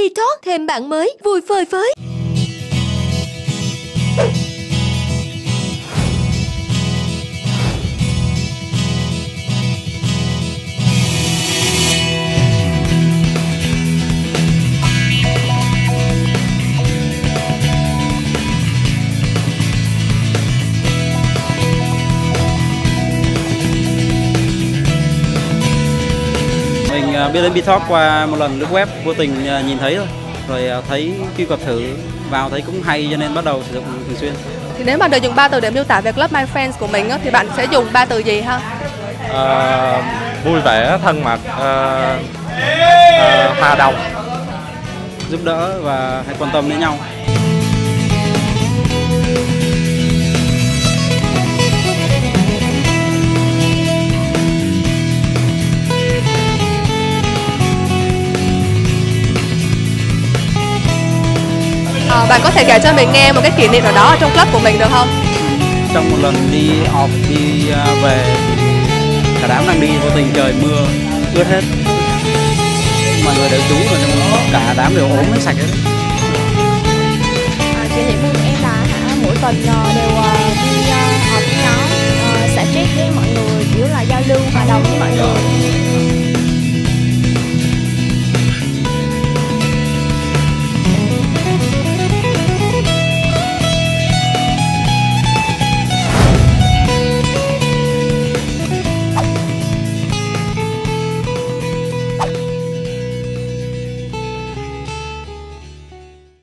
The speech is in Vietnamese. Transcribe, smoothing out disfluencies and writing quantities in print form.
Baby Talk thêm bạn mới vui phơi phới. Mình biết đến Bitalk qua một lần lướt web vô tình nhìn thấy thôi, rồi thấy truy cập thử vào thấy cũng hay cho nên bắt đầu sử dụng thường xuyên. Thì nếu mà được dùng 3 từ để miêu tả về Club My Friends của mình thì bạn sẽ dùng 3 từ gì ha? Vui vẻ, thân mật, hòa đồng, Giúp đỡ và hay quan tâm đến nhau. Bạn có thể kể cho mình nghe một cái kỷ niệm nào đó ở trong club của mình được không? Trong một lần đi off đi về thì cả đám đang đi, vô tình trời mưa ướt hết, mọi người đều trú rồi nhưng cả đám đều ốm hết sạch hết. Kỷ niệm của em là mỗi tuần đều